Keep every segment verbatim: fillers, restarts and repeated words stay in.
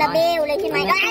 ละเบลเลยใช่ไหมก็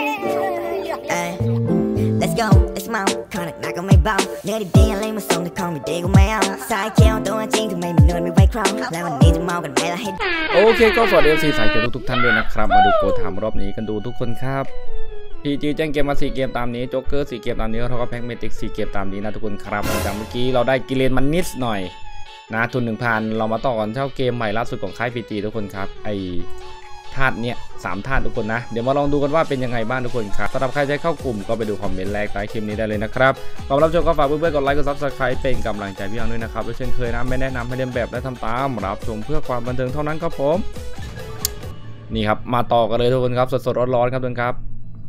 Let's go Let's mount ขอหนักหนักก็ไม่เบาเนื้อดีๆอะไรมาส่งแต่ของไม่ดีก็ไม่เอาสายเขียวตัวจริงทำไมมันนวลไม่ไว้ครองแล้ววันนี้จะเมากันไหมล่ะให้โอเคก็สวัสดีเอฟซีสายเกมทุกท่านด้วยนะครับมาดูโกทามรอบนี้กันดูทุกคนครับพีจีแจ้งเกมมาสี่เกมตามนี้โจ๊กเกอร์สี่เกมตามนี้แล้วก็แพ็กเมติกสี่เกมตามนี้นะทุกคนครับจากเมื่อกี้เราได้กิเลนมันนิดหน่อยนะทุนหนึ่งพันเรามาต่อกันเช่าเกมใหม่ล่าสุดของค่ายพีจีทุกคนครับไอธาตุเนี่ยสามธาตุทุกคนนะเดี๋ยวมาลองดูกันว่าเป็นยังไงบ้างทุกคนครับสำหรับใครจะเข้ากลุ่มก็ไปดูคอมเมนต์แรกใต้คลิปนี้ได้เลยนะครับก่อนรับชมก็ฝากเพื่อนๆกดไลค์กดซับสไครป์เป็นกำลังใจพี่ยังด้วยนะครับและเช่นเคยนะไม่แนะนำให้เลียนแบบและทำตามรับชมเพื่อความบันเทิงเท่านั้นครับผมนี่ครับมาต่อกันเลยทุกคนครับสดๆร้อนๆครับทุกคนครับ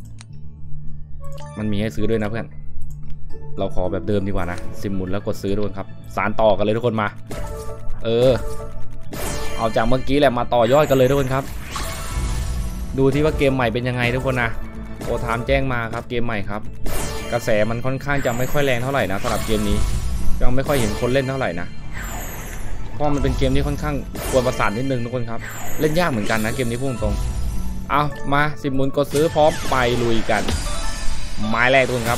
มันมีให้ซื้อด้วยนะเพื่อนเราขอแบบเดิมดีกว่านะซิมหมุนแล้วกดซื้อทุกคนครับสารต่อกันเลยทุกคนมาเออเอาจากเมื่อกี้แหละมาต่อยอดกันเลยทุกคนครับดูที่ว่าเกมใหม่เป็นยังไงทุกคนนะโอทามแจ้งมาครับเกมใหม่ครับกระแสมันค่อนข้างจะไม่ค่อยแรงเท่าไหร่นะสำหรับเกมนี้ยังไม่ค่อยเห็นคนเล่นเท่าไหร่นะเพราะมันเป็นเกมที่ค่อนข้างกวนประสาทนิดนึงทุกคนครับเล่นยากเหมือนกันนะเกมนี้พูดตรงเอามาสิบหมุนกดซื้อพร้อมไปลุยกันไม้แรกทุกคนครับ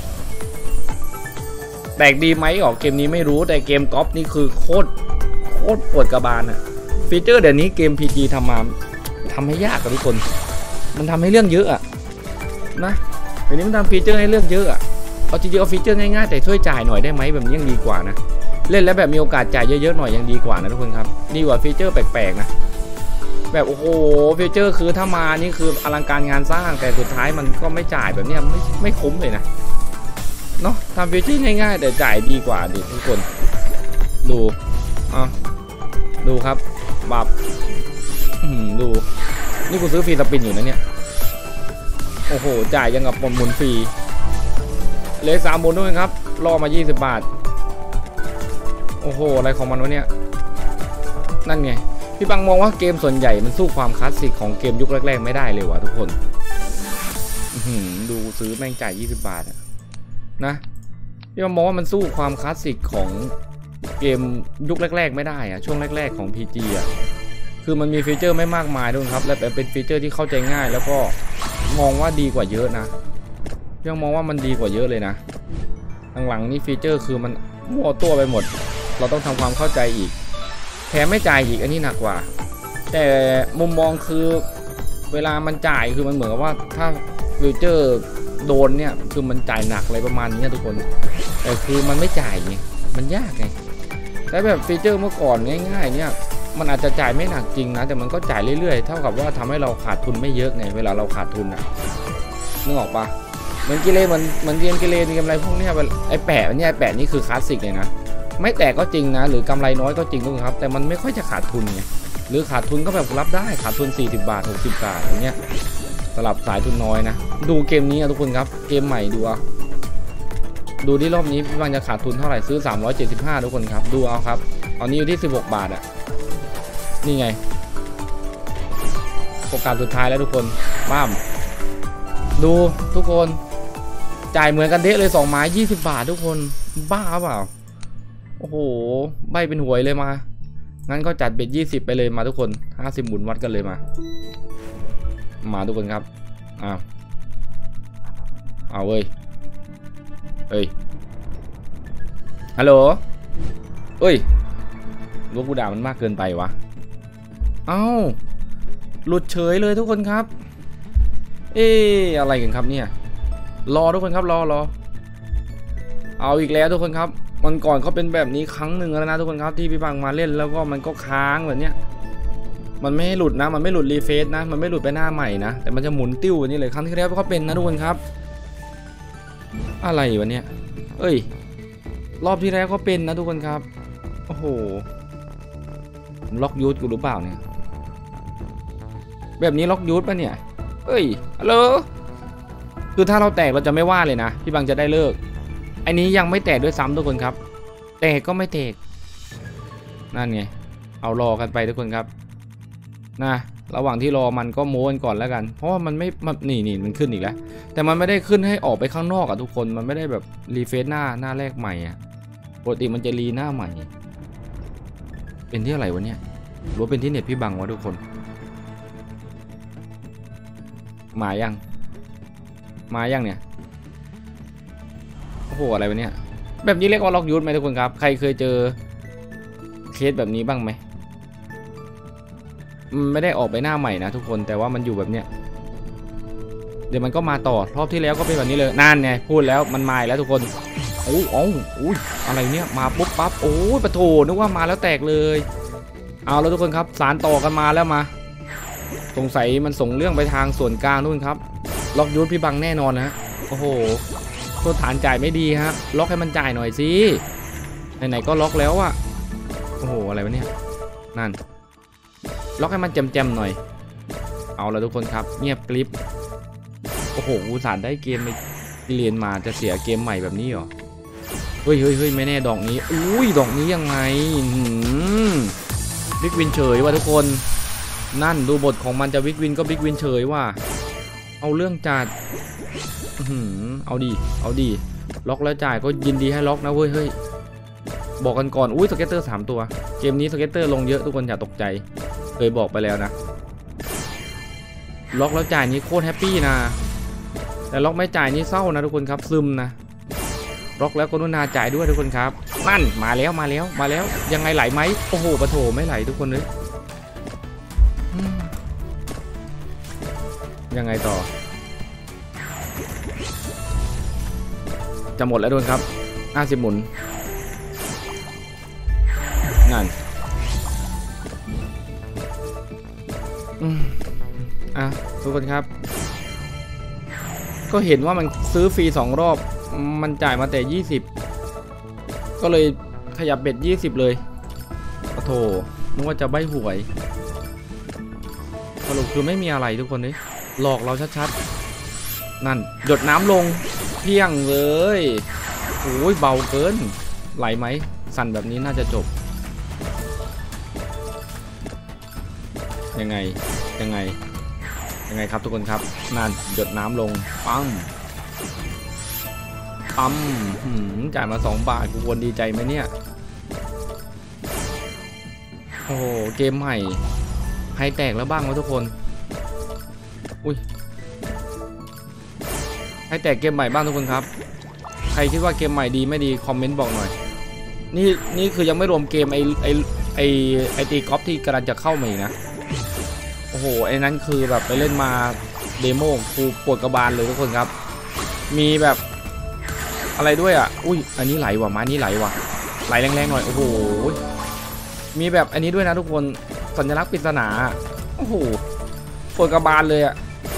แตกดีไหมออกเกมนี้ไม่รู้แต่เกมก๊อปนี่คือโคตรโคตรปวดกระบาลอะฟีเจอร์เดี๋ยวนี้เกม พี จี ทำมาทำให้ยากกับทุกคนมันทำให้เรื่องเยอะอะนะเดี๋ยวนี้มันทำฟีเจอร์ให้เรื่องเยอะอะเอาจริงๆเอาฟีเจอร์ง่ายๆแต่ช่วยจ่ายหน่อยได้ไหมแบบนี้ยังดีกว่านะเล่นแล้วแบบมีโอกาสจ่ายเยอะๆหน่อยยังดีกว่านะทุกคนครับดีกว่าฟีเจอร์แปลกๆนะแบบโอ้โหฟีเจอร์คือถ้ามานี่คืออลังการงานสร้างแต่สุดท้ายมันก็ไม่จ่ายแบบนี้ไม่ไม่คุ้มเลยนะเนาะทำฟีเจอร์ง่ายๆแต่จ่ายดีกว่าดิทุกคนดูอ่ะดูครับบับดูนี่กูซื้อฟรีสปินอยู่นะเนี่ยโอ้โหจ่ายยังกับหมุนฟรีเลยสามหมุนด้วยครับรอมายี่สิบบาทโอ้โหอะไรของมันวะเนี่ยนั่นไงพี่ปังมองว่าเกมส่วนใหญ่มันสู้ความคลาสสิกของเกมยุคแรกๆไม่ได้เลยว่ะทุกคนดูซื้อแม่งจ่ายยี่สิบบาทนะพี่ปังมองว่ามันสู้ความคลาสสิกของเกมยุคแรกๆไม่ได้อะช่วงแรกๆของ พี จี อะคือมันมีฟีเจอร์ไม่มากมายด้วยครับและเป็นฟีเจอร์ที่เข้าใจง่ายแล้วก็มองว่าดีกว่าเยอะนะยังมองว่ามันดีกว่าเยอะเลยนะหลังๆนี่ฟีเจอร์คือมันมั่วตัวไปหมดเราต้องทำความเข้าใจอีกแถมไม่จ่ายอีกอันนี้หนักกว่าแต่มุมมองคือเวลามันจ่ายคือมันเหมือนกับว่าถ้าฟีเจอร์โดนเนี่ยคือมันจ่ายหนักอะไรประมาณนี้ทุกคนแต่คือมันไม่จ่ายไงมันยากไงแต่แบบฟีเจอร์เมื่อก่อนง่ายๆเนี่ยมันอาจจะจ่ายไม่หนักจริงนะแต่มันก็จ่ายเรื่อยๆเท่ากับว่าทำให้เราขาดทุนไม่เยอะไงเวลาเราขาดทุนอ่ะนึกออกปะเหมือนกิเลนมันมันเรียนกิเลนกำไรพวกนี้ไอ้แปะเนี่ยไอ้แปะนี่คือคลาสสิกเลยนะไม่แตกก็จริงนะหรือกำไรน้อยก็จริงทุกคนครับแต่มันไม่ค่อยจะขาดทุนไงหรือขาดทุนก็แบบรับได้ขาดทุนสี่สิบบาทหกสิบบาทอย่างเงี้ยสลับสายทุนน้อยนะดูเกมนี้ทุกคนครับเกมใหม่ดูอ่ะดูที่รอบนี้พี่บางจะขาดทุนเท่าไหร่ซื้อสามร้อยเจ็ดสิบห้าทุกคนครับดูเอาครับตอนนี้อยู่ที่สิบหกบาทอ่ะนี่ไงโอกาสสุดท้ายแล้วทุกคนบ้ามดูทุกคนจ่ายเหมือนกันเด้เลยสองไม้ยี่สิบบาททุกคนบ้าเปล่าโอ้โหใบเป็นหวยเลยมางั้นก็จัดเบ็ดยี่สิบไปเลยมาทุกคนห้าสิบหมุนวัดกันเลยมามาทุกคนครับอ้าวเอาเว้ยเฮ้ยฮัลโหลเอ้ยลูกกูด่ามันมากเกินไปวะเอ้าหลุดเฉยเลยทุกคนครับเอ๊ะอะไรกันครับเนี่ยรอทุกคนครับรอรอเอาอีกแล้วทุกคนครับมันก่อนเขาเป็นแบบนี้ครั้งหนึ่งแล้วนะทุกคนครับที่พี่บังมาเล่นแล้วก็มันก็ค้างแบบเนี้ยมันไม่ให้หลุดนะมันไม่หลุดรีเฟซนะมันไม่หลุดไปหน้าใหม่นะแต่มันจะหมุนติ้วนี่เลยครั้งที่แล้วเขาเป็นนะทุกคนครับอะไรวะเนี่ยเอ้ยรอบที่แล้วก็เป็นนะทุกคนครับโอ้โหล็อกยูทกูรู้เปล่าเนี่ยแบบนี้ล็อกยูทป่ะเนี่ยเอ้ยฮัลโหลคือถ้าเราแตกเราจะไม่ว่าเลยนะพี่บังจะได้เลิกอันนี้ยังไม่แตกด้วยซ้ำทุกคนครับแตกก็ไม่แตกนั่นไงเอารอกันไปทุกคนครับนะระหว่างที่รอมันก็โม้กันก่อนแล้วกันเพราะว่ามันไม่นี่นี่มันขึ้นอีกแล้วแต่มันไม่ได้ขึ้นให้ออกไปข้างนอกอะทุกคนมันไม่ได้แบบรีเฟซหน้าหน้าแรกใหม่อะปกติมันจะรีหน้าใหม่เป็นที่อะไรวะเนี่ยหรือเป็นที่เน็ตพี่บังวะทุกคนมายังมายังเนี่ยโอ้โหอะไรวะเนี่ยแบบนี้เรียกว่าล็อกยูทไหมทุกคนครับใครเคยเจอเคสแบบนี้บ้างไหมไม่ได้ออกไปหน้าใหม่นะทุกคนแต่ว่ามันอยู่แบบเนี้ยเดี๋ยวมันก็มาต่อรอบที่แล้วก็เป็นแบบนี้เลยนั่นไงพูดแล้วมันมาแล้วทุกคนโอ้โอ้อุ้ยอะไรเนี่ยมาปุ๊บปั๊บโอ้ยปะโถนึกว่ามาแล้วแตกเลยเอาแล้วทุกคนครับสารต่อกันมาแล้วมาสงสัยมันส่งเรื่องไปทางส่วนกลางนู่นครับล็อกยูทพี่บังแน่นอนนะโอ้โหโทษฐานจ่ายไม่ดีฮะล็อกให้มันจ่ายหน่อยสิไหนๆก็ล็อกแล้วอะโอ้โหอะไรวะเนี่ยนั่นล็อกให้มันแจมๆหน่อยเอาละทุกคนครับเงียบกริบโอ้โหอุตส่าห์ได้เกมไปเรียนมาจะเสียเกมใหม่แบบนี้เหรอเฮ้ยเฮ้ยเฮ้ยไม่แน่ดอกนี้อุ้ยดอกนี้ยังไงบิ๊กวินเฉยว่ะทุกคนนั่นดูบทของมันจะบิ๊กวินก็บิ๊กวินเฉยว่ะเอาเรื่องจัดเอาดีเอาดีล็อกแล้วจ่ายก็ยินดีให้ล็อกนะเว้ยเฮ้ยบอกกันก่อนอุ้ยสเก็ตเตอร์สามตัวเกมนี้สเก็ตเตอร์ลงเยอะทุกคนอย่าตกใจเคยบอกไปแล้วนะล็อกแล้วจ่ายนี้โคตรแฮปปี้นะแต่ล็อกไม่จ่ายนี้เศร้านะทุกคนครับซึมนะล็อกแล้วก็นุนาจ่ายด้วยทุกคนครับนั่นมาแล้วมาแล้วมาแล้วยังไงไหลไหมโอ้โหปะโถไม่ไหลทุกคนเลยยังไงต่อจะหมดแล้วทุกคนครับห้าสิบหมุนนั่นอืมอ่ะทุกคนครับก็เห็นว่ามันซื้อฟรีสองรอบมันจ่ายมาแต่ยี่สิบก็เลยขยับเบ็ดยี่สิบเลยโอ้โถนึกว่าจะใบหวยสรุปคือไม่มีอะไรทุกคนเลยหลอกเราชัดๆนั่นหยดน้ำลงเพี้ยงเลยโอ้ยเบาเกินไหลไหมสั่นแบบนี้น่าจะจบยังไงยังไงยังไงครับทุกคนครับนั่นหยดน้ำลงปั๊มปั๊มจ่ายมาสองบาทกูควรดีใจไหมเนี่ยโอ้โหเกมใหม่ให้แตกแล้วบ้างวะทุกคนอุ้ยให้แตกเกมใหม่บ้างทุกคนครับใครคิดว่าเกมใหม่ดีไม่ดีคอมเมนต์บอกหน่อยนี่นี่คือยังไม่รวมเกมไอไอไอไอตีกอล์ฟที่กำลังจะเข้ามาอีกนะโอ้โหไอ้นั้นคือแบบไปเล่นมาเดโมกูปวดกระบาลเลยทุกคนครับมีแบบอะไรด้วยอ่ะอุ้ยอันนี้ไหลว่ะไม้นี้ไหลว่ะไหลแรงๆหน่อยโอ้โหมีแบบอันนี้ด้วยนะทุกคนสัญลักษณ์ปริศนาโอ้โหปวดกระบาลเลยอ่ะ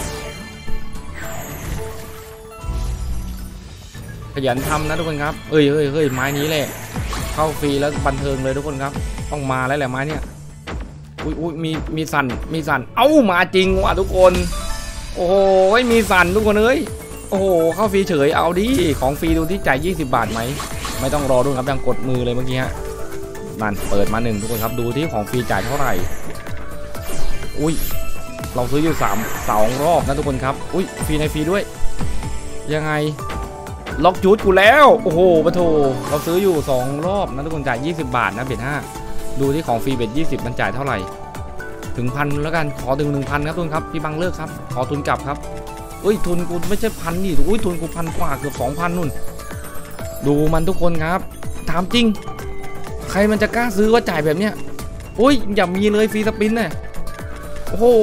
ขยันทำนะทุกคนครับเอ้ยเฮ้ยเฮ้ยไม้นี้แหละเข้าฟรีแล้วบันเทิงเลยทุกคนครับต้องมาแล้วแหละไม้เนี้ยอุ้ยอุ้ยมีมีสั่นมีสั่นเอ้ามาจริงว่ะทุกคนโอ้โหมีสั่นทุกคนเอ้ยโอ้โหเข้าฟรีเฉยเอาดิของฟรีดูที่จ่ายยี่สิบบาทไหมไม่ต้องรอดูครับยังกดมือเลยเมื่อกี้ฮะนั่นเปิดมาหนึ่งทุกคนครับดูที่ของฟรีจ่ายเท่าไหร่อุ้ยเราซื้ออยู่สามสองรอบนะทุกคนครับอุ้ยฟรีในฟรีด้วยยังไงล็อกจูดกูแล้วโอ้โหปะโถเราซื้ออยู่สองรอบนะทุกคนจ่ายยี่สิบบาทนะเบ็ดห้าดูที่ของฟรีเบ็ดยี่สิบมันจ่ายเท่าไหร่ถึงพันแล้วกันขอถึงหนึ่งพันครับทุนครับพี่บังเลิกครับขอทุนกลับครับเอ้ยทุนกูไม่ใช่พันนี่อุ้ยทุนกูพันกว่าเกือบสองพันนู่นดูมันทุกคนครับถามจริงใครมันจะกล้าซื้อว่าจ่ายแบบเนี้ยอุ้ยอย่ามีเลยฟรีสปินเนี่ยโอ้โห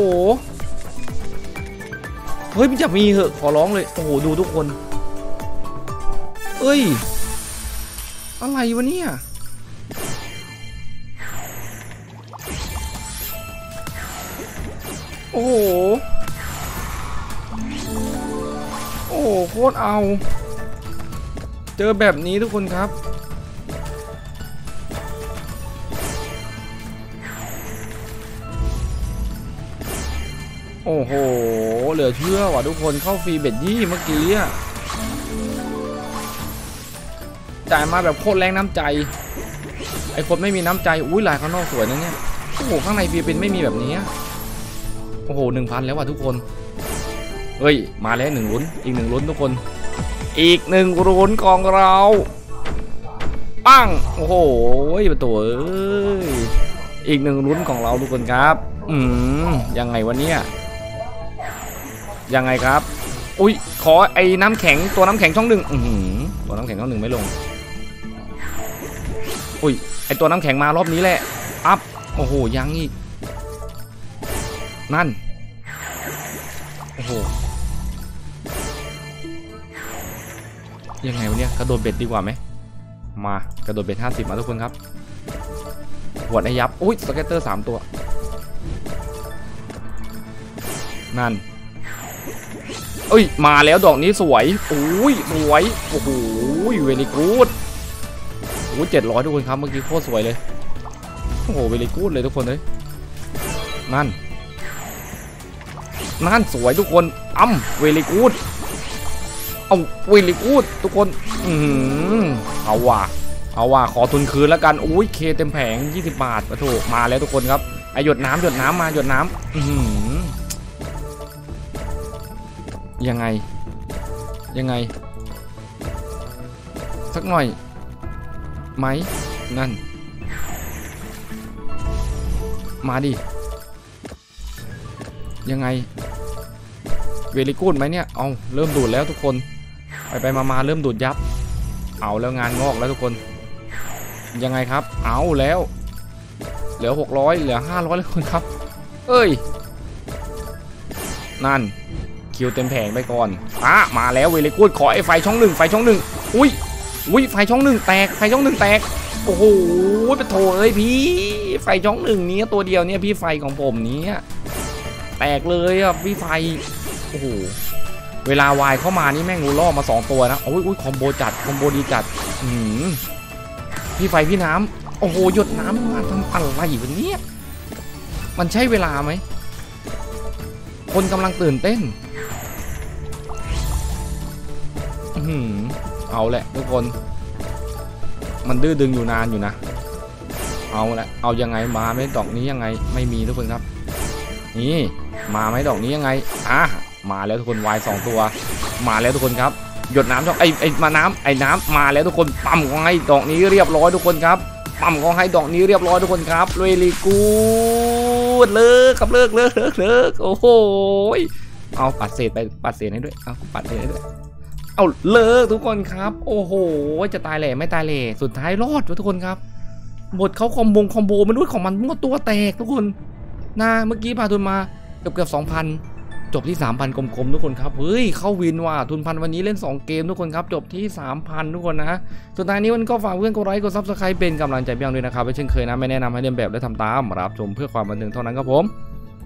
เฮ้ยมันจะมีเหอะขอร้องเลยโอ้โหดูทุกคนเอ้ยอะไรวะเนี่ยโอ้โหโอ้โหโคตรเอาเจอแบบนี้ทุกคนครับโอ้โหเหลือเชื่อว่ะทุกคนเข้าฟรีเบ็ดยี่เมื่อกี้อะจ่ายมาแบบโคตรแรงน้ำใจไอคนไม่มีน้ำใจอุ้ยลายข้างนอกสวยนะเนี่ยโอ้โหข้างในฟีเป็นไม่มีแบบนี้โอ้โหหนึ่งพันแล้วว่ะทุกคนเฮ้ยมาแล้วหนึ่งลุ้นอีกหนึ่งลุ้นทุกคนอีกหนึ่งลุ้นของเราปั้งโอ้โหประตูเอ้ยอีกหนึ่งลุ้นของเราทุกคนครับอืมยังไงวะเนี่ยยังไงครับอุ้ยขอไอ้น้ำแข็งตัวน้ำแข็งช่องหนึ่งอือตัวน้ำแข็งช่องหนึ่งไม่ลงอุ้ยไอ้ตัวน้ำแข็งมารอบนี้แหละอัพโอ้โหยังอีกนั่นโอ้โหยังไงวะเนี่ยกระโดดเบ็ดดีกว่าไหมมากระโดดเบ็ดห้าสิบมาทุกคนครับหวดให้ยับอุ้ยสเก็ตเตอร์สามตัวนั่นเอ้ยมาแล้วดอกนี้สวยโอ้ยสวยโอ้โหเวลีกูดโอ้เจ็ดร้อยทุกคนครับเมื่อกี้โคตรสวยเลยโอ้โหเวลีกูดเลยทุกคนเลยนั่นนั่นสวยทุกคนอ้ำเวลีกูดเอาเวลีกูดทุกคนอืมเอาว่ะเอาว่ะขอทุนคืนแล้วกันโอ้ยเคเต็มแผงยี่สิบบาทโอ้โหมาแล้วทุกคนครับไอหยดน้ำหยดน้ำมาหยดน้ำอืมยังไงยังไงสักหน่อยไหมนั่นมาดิยังไงเวลิกูดไหมเนี่ยเอาเริ่มดูดแล้วทุกคนไปไปมามาเริ่มดูดยับเอาแล้วงานงอกแล้วทุกคนยังไงครับเอาแล้วเหลือหกร้อยเหลือห้าร้อยแล้วทุกคนครับเอ้ยนั่นคิวเต็มแผงไปก่อนอ่ะมาแล้วเวลิกูดขอไอ้ไฟช่องหนึ่งไฟช่องหนึ่งอุ้ยอุ้ยไฟช่องหนึ่งแตกไฟช่องหนึ่งแตกโอ้โหไปโถเอ้ยพี่ไฟช่องหนึ่งนี้ตัวเดียวเนี่ยพี่ไฟของผมนี้แตกเลยอ่ะพี่ไฟโอ้โหเวลาวายเข้ามานี่แม่งงูล่อมาสองตัวนะโอ้ยอุ้ยคอมโบจัดคอมโบดีจัดอืมพี่ไฟพี่น้ำโอ้โหหยดน้ำมาทำอะไรวันนี้มันใช่เวลาไหมคนกำลังตื่นเต้นอืมเอาแหละทุกคนมันดื้อดึงอยู่นานอยู่นะเอาแหละเอายังไงมาไหมดอกนี้ยังไงไม่มีทุกคนครับนี่มาไหมดอกนี้ยังไงอ่ะมาแล้วทุกคนวายสองตัวมาแล้วทุกคนครับหยดน้ำช่องไอไอมาน้ำไอน้ำมาแล้วทุกคนปั๊มของให้ดอกนี้เรียบร้อยทุกคนครับปั๊มของให้ดอกนี้เรียบร้อยทุกคนครับเวลีกูดเลิกครับเลิกเลิกเลิกเลิกโอ้โหเอาปัดเศษไปปัดเศษให้ด้วยเอาปัดเศษให้ด้วยเอาเลิกทุกคนครับโอ้โหจะตายแหล่ไม่ตายแหล่สุดท้ายรอดทุกคนครับบทเขาคอมโบคอมโบมันด้วยของมันมั่วตัวแตกทุกคนนะเมื่อกี้พาทุนมาเกือบเกือบสองพันจบที่ สามพัน กลมๆทุกคนครับเฮ้ยเข้าวินว่ะทุนพันวันนี้เล่นสองเกมทุกคนครับจบที่ สามพัน ทุกคนนะสุดท้ายนี้มันก็ฝากเพื่อนกดไลค์กดซับสไครป์เป็นกำลังใจเพียงด้วยนะครับเช่นเคยนะไม่แนะนำให้เรียนแบบและทำตามรับชมเพื่อความบันเทิงเท่านั้นครับผม